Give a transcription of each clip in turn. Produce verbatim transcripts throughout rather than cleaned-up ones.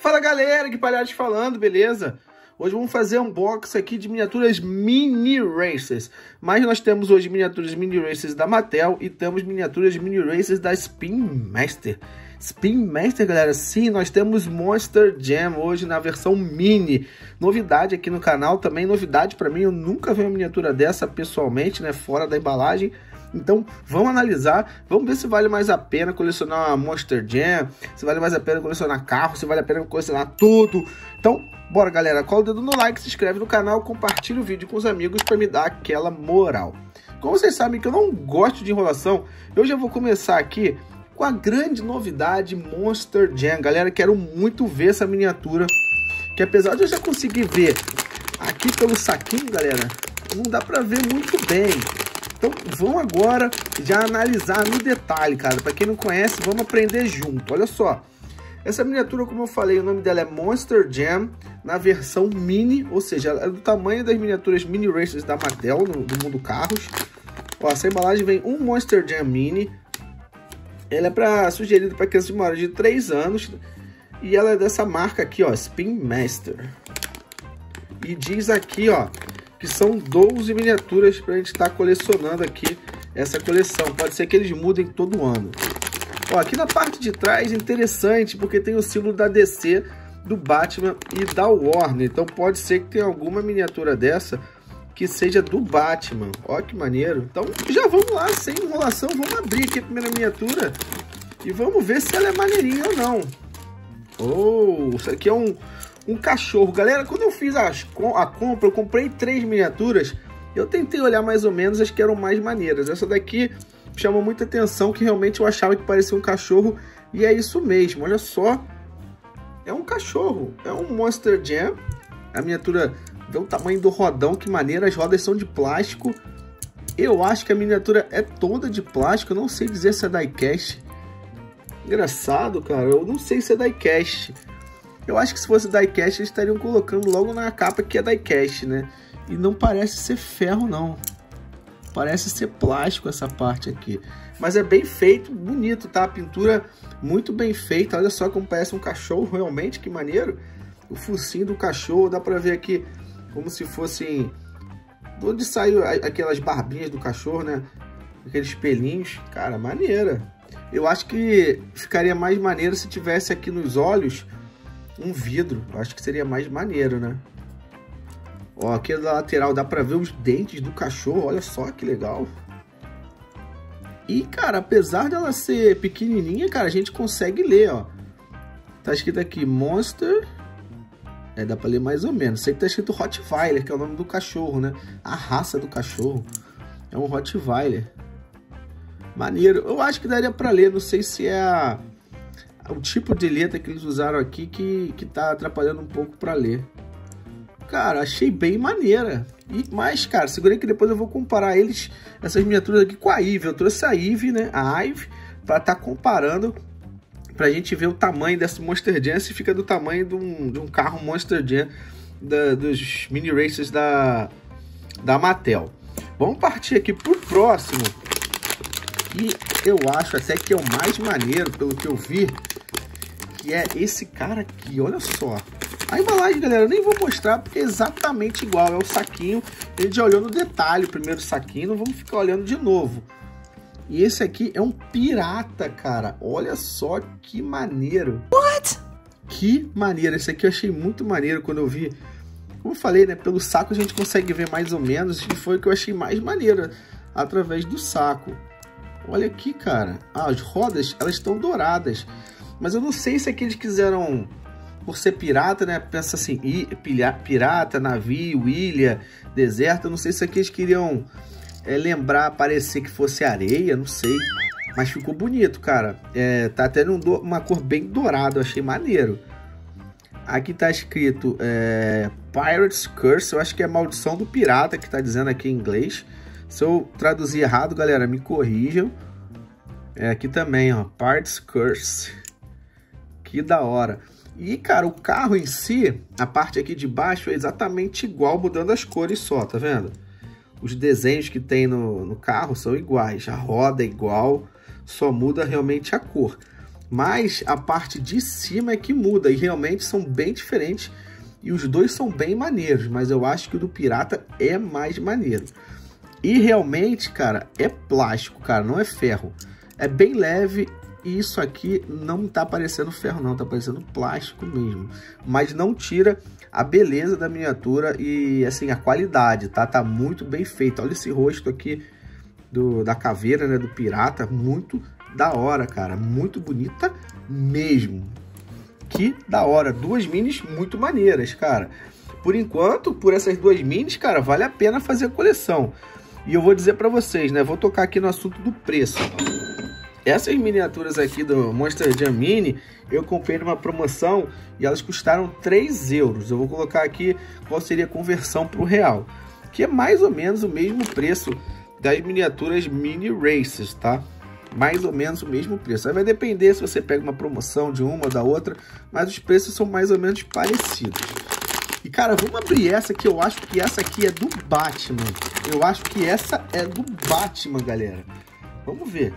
Fala galera, que Palhares falando, beleza? Hoje vamos fazer um unboxing aqui de miniaturas Mini Racers. Mas nós temos hoje miniaturas Mini Racers da Mattel e temos miniaturas Mini Racers da Spin Master. Spin Master, galera, sim, nós temos Monster Jam hoje na versão Mini. Novidade aqui no canal, também novidade pra mim, eu nunca vi uma miniatura dessa pessoalmente, né, fora da embalagem. Então, vamos analisar, vamos ver se vale mais a pena colecionar uma Monster Jam, se vale mais a pena colecionar carro, se vale a pena colecionar tudo. Então, bora galera, cola o dedo no like, se inscreve no canal, compartilha o vídeo com os amigos para me dar aquela moral. Como vocês sabem que eu não gosto de enrolação, eu já vou começar aqui com a grande novidade Monster Jam. Galera, quero muito ver essa miniatura, que apesar de eu já conseguir ver aqui pelo saquinho, galera, não dá para ver muito bem. Então vamos agora já analisar no detalhe, cara. Para quem não conhece, vamos aprender junto. Olha só, essa miniatura, como eu falei, o nome dela é Monster Jam na versão Mini, ou seja, ela é do tamanho das miniaturas Mini Racers da Mattel, no, do mundo carros. Ó, essa embalagem vem um Monster Jam Mini. Ela é para sugerida para crianças maiores de três anos e ela é dessa marca aqui, ó, Spin Master. E diz aqui, ó, que são doze miniaturas para a gente estar tá colecionando aqui essa coleção. Pode ser que eles mudem todo ano. Ó, aqui na parte de trás, interessante, porque tem o símbolo da D C, do Batman e da Warner. Então pode ser que tenha alguma miniatura dessa que seja do Batman. Ó, que maneiro. Então já vamos lá, sem enrolação, vamos abrir aqui a primeira miniatura e vamos ver se ela é maneirinha ou não. Oh, isso aqui é um... um cachorro. Galera, quando eu fiz as, a compra, eu comprei três miniaturas. Eu tentei olhar mais ou menos as que eram mais maneiras. Essa daqui chamou muita atenção, que realmente eu achava que parecia um cachorro. E é isso mesmo, olha só. É um cachorro, é um Monster Jam. A miniatura vê o tamanho do rodão, que maneira. As rodas são de plástico. Eu acho que a miniatura é toda de plástico. Eu não sei dizer se é diecast. Engraçado, cara. Eu não sei se é diecast. Eu acho que se fosse diecast, eles estariam colocando logo na capa que é diecast, né? E não parece ser ferro, não. Parece ser plástico essa parte aqui. Mas é bem feito, bonito, tá? A pintura muito bem feita. Olha só como parece um cachorro, realmente, que maneiro. O focinho do cachorro, dá pra ver aqui como se fossem... de onde saiu aquelas barbinhas do cachorro, né? Aqueles pelinhos. Cara, maneira. Eu acho que ficaria mais maneiro se tivesse aqui nos olhos um vidro. Eu acho que seria mais maneiro, né? Ó, aqui da lateral dá pra ver os dentes do cachorro. Olha só que legal. E, cara, apesar dela ser pequenininha, cara, a gente consegue ler, ó. Tá escrito aqui Monster. É, dá pra ler mais ou menos. Sei que tá escrito Rottweiler, que é o nome do cachorro, né? A raça do cachorro. É um Rottweiler. Maneiro. Eu acho que daria pra ler. Não sei se é a... o tipo de letra que eles usaram aqui que, que tá atrapalhando um pouco para ler. Cara, achei bem maneira. E mais, cara, segurei que depois eu vou comparar eles, essas miniaturas aqui, com a Eve. Eu trouxe a Eve, né? A Eve, para estar tá comparando, pra gente ver o tamanho dessa Monster Jam, se fica do tamanho de um, de um carro Monster Jam da, dos Mini Racers da, da Mattel. Vamos partir aqui pro próximo. E eu acho até que é o mais maneiro, pelo que eu vi, que é esse cara aqui, olha só. A embalagem, galera, eu nem vou mostrar porque é exatamente igual, é o saquinho. A gente já olhou no detalhe o primeiro saquinho, não vamos ficar olhando de novo. E esse aqui é um pirata, cara, olha só que maneiro. What? Que maneiro, esse aqui eu achei muito maneiro quando eu vi. Como eu falei, né, pelo saco a gente consegue ver mais ou menos, e foi o que eu achei mais maneiro, através do saco. Olha aqui, cara. Ah, as rodas, elas estão douradas. Mas eu não sei se aqui eles quiseram, por ser pirata, né? Pensa assim, pirata, navio, ilha, deserto. Eu não sei se aqui eles queriam é, lembrar, parecer que fosse areia, não sei. Mas ficou bonito, cara. É, tá até num, uma cor bem dourada, eu achei maneiro. Aqui tá escrito é, Pirate's Curse. Eu acho que é maldição do pirata, que tá dizendo aqui em inglês. Se eu traduzir errado, galera, me corrijam. É, aqui também, ó, Pirate's Curse. Que da hora. E, cara, o carro em si, a parte aqui de baixo é exatamente igual, mudando as cores só, tá vendo? Os desenhos que tem no, no carro são iguais. A roda é igual, só muda realmente a cor. mas a parte de cima é que muda, e realmente são bem diferentes, e os dois são bem maneiros, mas eu acho que o do Pirata é mais maneiro. E realmente, cara, é plástico, cara, não é ferro. É bem leve, e isso aqui não tá parecendo ferro não, tá parecendo plástico mesmo. Mas não tira a beleza da miniatura e, assim, a qualidade, tá? Tá muito bem feito. Olha esse rosto aqui do, da caveira, né, do pirata, muito da hora, cara. Muito bonita mesmo. Que da hora. Duas minis muito maneiras, cara. Por enquanto, por essas duas minis, cara, vale a pena fazer a coleção. E eu vou dizer pra vocês, né, vou tocar aqui no assunto do preço. Essas miniaturas aqui do Monster Jam Mini, eu comprei numa promoção e elas custaram três euros. Eu vou colocar aqui qual seria a conversão para o real, que é mais ou menos o mesmo preço das miniaturas Mini Racers, tá? Mais ou menos o mesmo preço. Aí vai depender se você pega uma promoção de uma ou da outra, mas os preços são mais ou menos parecidos. E, cara, vamos abrir essa que eu acho que essa aqui é do Batman. Eu acho que essa é do Batman, galera. Vamos ver.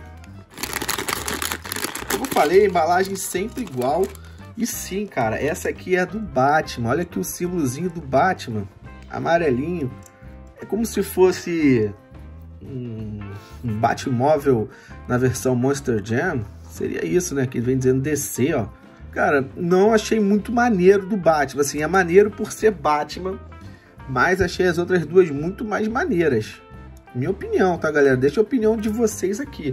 Como eu falei, a embalagem sempre igual. E sim, cara, essa aqui é do Batman. Olha aqui o símbolozinho do Batman, amarelinho. É como se fosse um, um Batmóvel na versão Monster Jam. Seria isso, né? Que vem dizendo D C, ó. Cara, não achei muito maneiro do Batman. Assim, é maneiro por ser Batman, mas achei as outras duas muito mais maneiras. Minha opinião, tá, galera? Deixa a opinião de vocês aqui.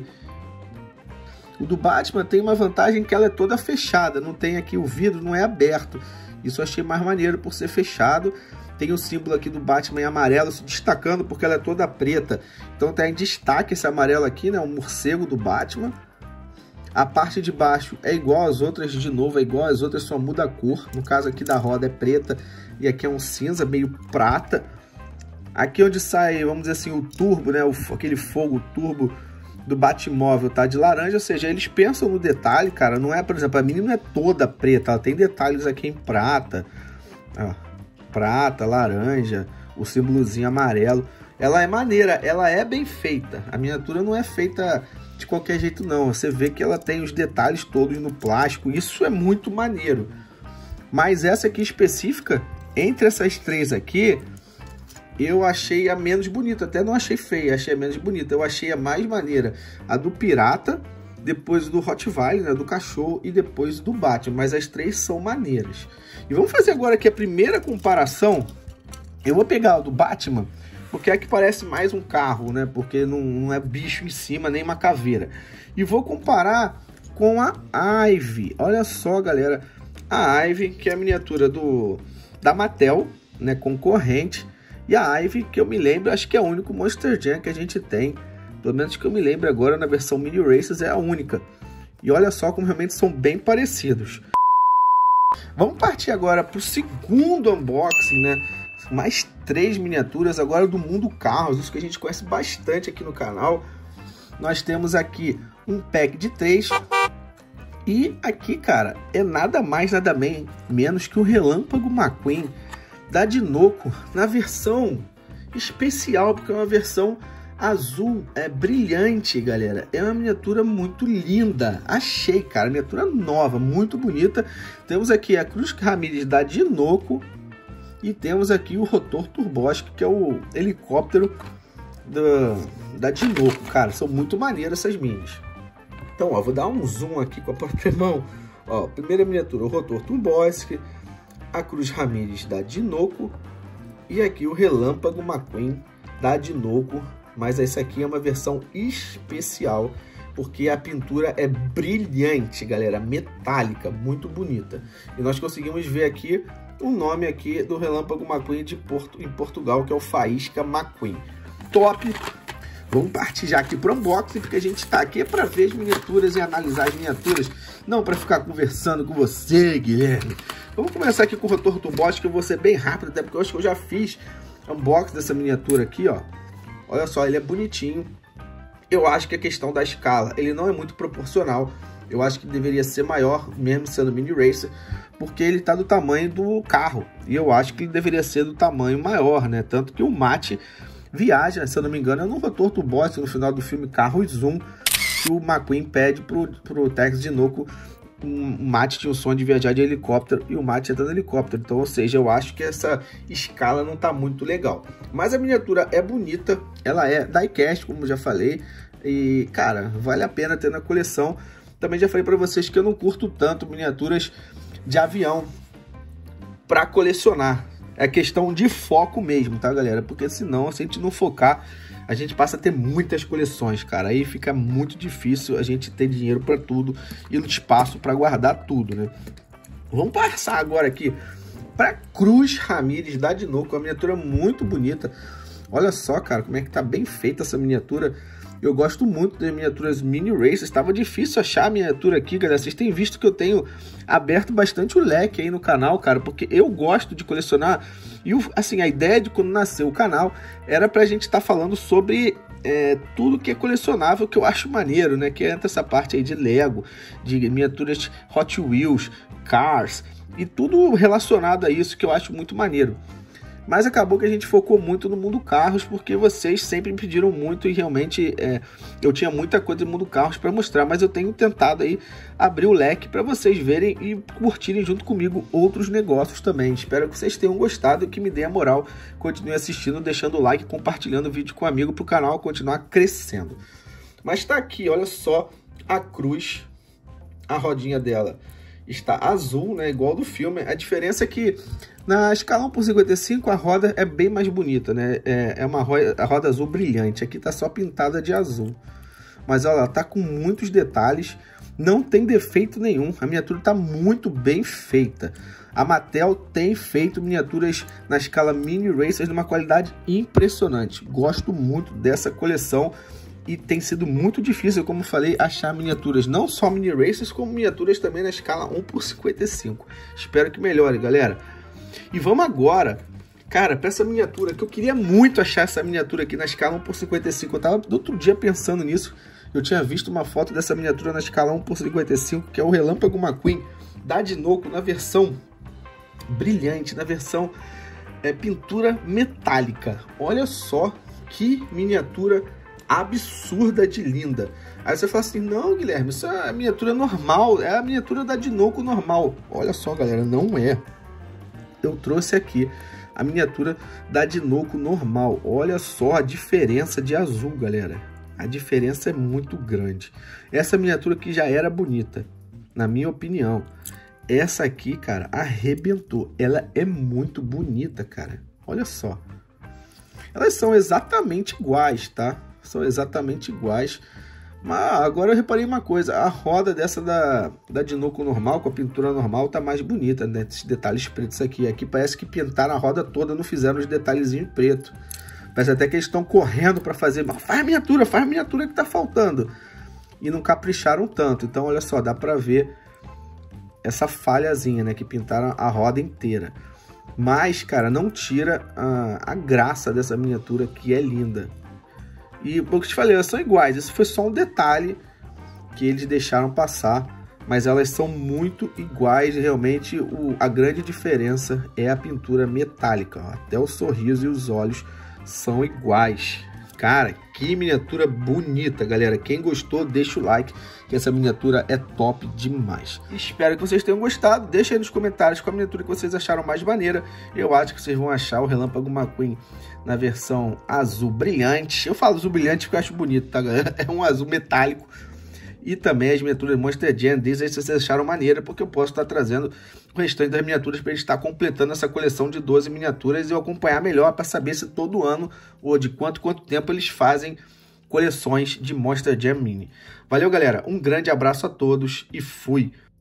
O do Batman tem uma vantagem que ela é toda fechada. Não tem aqui o vidro, não é aberto. Isso eu achei mais maneiro por ser fechado. Tem o símbolo aqui do Batman em amarelo se destacando porque ela é toda preta. Então tá em destaque esse amarelo aqui, né? O morcego do Batman. A parte de baixo é igual às outras, de novo, é igual às outras, só muda a cor. No caso aqui da roda é preta e aqui é um cinza meio prata. Aqui onde sai, vamos dizer assim, o turbo, né? O, aquele fogo turbo do Batmóvel tá de laranja, ou seja, eles pensam no detalhe, cara. Não é, por exemplo, a mini não é toda preta, ela tem detalhes aqui em prata. Ó, prata, laranja, o símbolozinho amarelo. Ela é maneira, ela é bem feita. A miniatura não é feita de qualquer jeito não, você vê que ela tem os detalhes todos no plástico, isso é muito maneiro. Mas essa aqui específica, entre essas três aqui, eu achei a menos bonita, até não achei feia, achei a menos bonita. Eu achei a mais maneira a do Pirata, depois do Rottweiler, né, do cachorro, e depois do Batman, mas as três são maneiras. E vamos fazer agora aqui a primeira comparação. Eu vou pegar o do Batman, porque é que parece mais um carro, né? Porque não, não é bicho em cima, nem uma caveira. E vou comparar com a Ivy. Olha só, galera. A Ivy, que é a miniatura do, da Mattel, né? Concorrente. E a Ivy, que eu me lembro, acho que é o único Monster Jam que a gente tem. Pelo menos que eu me lembro agora, na versão Mini Racers é a única. E olha só como realmente são bem parecidos. Vamos partir agora para o segundo unboxing, né? Mais três miniaturas agora do mundo carros, isso que a gente conhece bastante aqui no canal. Nós temos aqui um pack de três. E aqui, cara, é nada mais, nada bem, menos que o Relâmpago McQueen da Dinoco, na versão especial, porque é uma versão azul, é brilhante, galera. É uma miniatura muito linda. Achei, cara, miniatura nova, muito bonita. Temos aqui a Cruz Ramírez da Dinoco. E temos aqui o Rotor Turbosky, que é o helicóptero da, da Dinoco. Cara, são muito maneiras essas minis. Então, ó, vou dar um zoom aqui com a própria mão. Ó, primeira miniatura, o Rotor Turbosky, a Cruz Ramírez da Dinoco e aqui o Relâmpago McQueen da Dinoco. Mas essa aqui é uma versão especial, porque a pintura é brilhante, galera, metálica, muito bonita. E nós conseguimos ver aqui o nome aqui do Relâmpago McQueen de Porto, em Portugal, que é o Faísca McQueen. Top! Vamos partir já aqui para o unboxing, porque a gente está aqui para ver as miniaturas e analisar as miniaturas, não para ficar conversando com você, Guilherme. Vamos começar aqui com o Rotor Turbosky, que eu vou ser bem rápido, até porque eu acho que eu já fiz unboxing dessa miniatura aqui, ó. Olha só, ele é bonitinho. Eu acho que a questão da escala, ele não é muito proporcional. Eu acho que deveria ser maior, mesmo sendo Mini Racer, porque ele tá do tamanho do carro. E eu acho que ele deveria ser do tamanho maior, né? Tanto que o Mate viaja, se eu não me engano, é no Rotor Turbosky, no final do filme Carro e Zoom, que o McQueen pede pro, pro Tex Dinoco o Mate tinha o sonho de viajar de helicóptero e o Mate entra no helicóptero. Então, ou seja, eu acho que essa escala não tá muito legal. Mas a miniatura é bonita, ela é diecast, como eu já falei. E, cara, vale a pena ter na coleção. Também já falei para vocês que eu não curto tanto miniaturas de avião para colecionar. É questão de foco mesmo, tá, galera? Porque senão, se a gente não focar, a gente passa a ter muitas coleções, cara. Aí fica muito difícil a gente ter dinheiro para tudo e espaço para guardar tudo, né? Vamos passar agora aqui para Cruz Ramírez da Dinoco, uma miniatura muito bonita. Olha só, cara, como é que tá bem feita essa miniatura. Eu gosto muito das miniaturas Mini Racers. Estava difícil achar a miniatura aqui, galera. Vocês têm visto que eu tenho aberto bastante o leque aí no canal, cara, porque eu gosto de colecionar. E, assim, a ideia de quando nasceu o canal era pra gente estar tá falando sobre é, tudo que é colecionável, que eu acho maneiro, né? Que entra essa parte aí de Lego, de miniaturas Hot Wheels, Cars e tudo relacionado a isso que eu acho muito maneiro. Mas acabou que a gente focou muito no mundo carros, porque vocês sempre me pediram muito e realmente é, eu tinha muita coisa no mundo carros para mostrar, mas eu tenho tentado aí abrir o leque para vocês verem e curtirem junto comigo outros negócios também. Espero que vocês tenham gostado e que me deem a moral, continue assistindo, deixando o like, compartilhando o vídeo com um amigo para o canal continuar crescendo. Mas tá aqui, olha só a cruz, a rodinha dela está azul, né, igual do filme. A diferença é que na escala um por cinquenta e cinco a roda é bem mais bonita, né? É, é uma roda, a roda azul brilhante. Aqui tá só pintada de azul. Mas olha, ela tá com muitos detalhes, não tem defeito nenhum. A miniatura tá muito bem feita. A Mattel tem feito miniaturas na escala Mini Racers de uma qualidade impressionante. Gosto muito dessa coleção. E tem sido muito difícil, como falei, achar miniaturas, não só Mini Racers, como miniaturas também na escala um por cinquenta e cinco. Espero que melhore, galera. E vamos agora, cara, para essa miniatura, que eu queria muito achar essa miniatura aqui na escala um por cinquenta e cinco. Eu tava do outro dia pensando nisso, eu tinha visto uma foto dessa miniatura na escala um por cinquenta e cinco, que é o Relâmpago McQueen da Dinoco, na versão brilhante, na versão é, pintura metálica. Olha só que miniatura absurda de linda. Aí você fala assim, não, Guilherme, isso é a miniatura normal, é a miniatura da Dinoco normal. Olha só, galera, não é. Eu trouxe aqui a miniatura da Dinoco normal. Olha só a diferença de azul, galera. A diferença é muito grande. Essa miniatura aqui já era bonita, na minha opinião. Essa aqui, cara, arrebentou. Ela é muito bonita, cara. Olha só. Elas são exatamente iguais, tá? São exatamente iguais. Mas agora eu reparei uma coisa. A roda dessa da, da Dinoco normal, com a pintura normal, tá mais bonita, né? Esses detalhes pretos aqui. Aqui parece que pintaram a roda toda, não fizeram os detalhezinhos preto. Parece até que eles estão correndo para fazer. Mas faz miniatura, faz miniatura que tá faltando. E não capricharam tanto. Então, olha só, dá pra ver essa falhazinha, né? Que pintaram a roda inteira. Mas, cara, não tira a, a graça dessa miniatura, que é linda. E o que eu te falei, elas são iguais. Isso foi só um detalhe que eles deixaram passar. Mas elas são muito iguais. Realmente, o, a grande diferença é a pintura metálica. Ó. Até o sorriso e os olhos são iguais. Cara, que miniatura bonita, galera. Quem gostou, deixa o like, que essa miniatura é top demais. Espero que vocês tenham gostado. Deixa aí nos comentários qual a miniatura que vocês acharam mais maneira. Eu acho que vocês vão achar o Relâmpago McQueen na versão azul brilhante. Eu falo azul brilhante porque eu acho bonito, tá, galera? É um azul metálico. E também as miniaturas Monster Jam, diz aí se vocês acharam maneira, porque eu posso estar trazendo o restante das miniaturas para a gente estar completando essa coleção de doze miniaturas e eu acompanhar melhor para saber se todo ano ou de quanto quanto tempo eles fazem coleções de Monster Jam Mini. Valeu, galera. Um grande abraço a todos e fui!